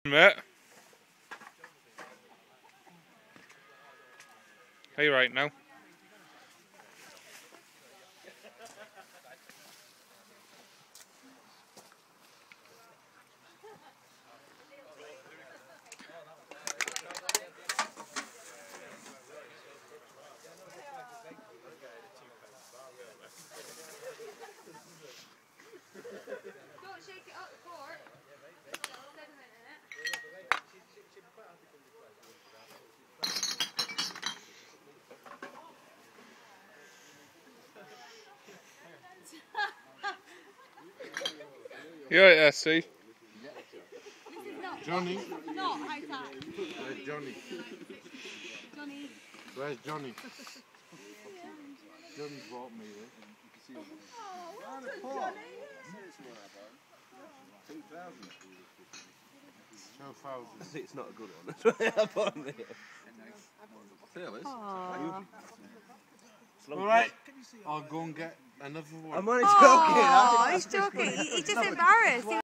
Mate. Are you right now? Don't shake it up, Court. Sediment in it. You alright there, Steve? Johnny. Not high tide. Where's Johnny? Johnny. Where's Johnny? Johnny brought me this. Oh, well done, Johnny. 2,000. It's not a good one. That's why I put on there. Alright, I'll go and get another one. I'm only joking. Oh, he's joking. He's just embarrassed.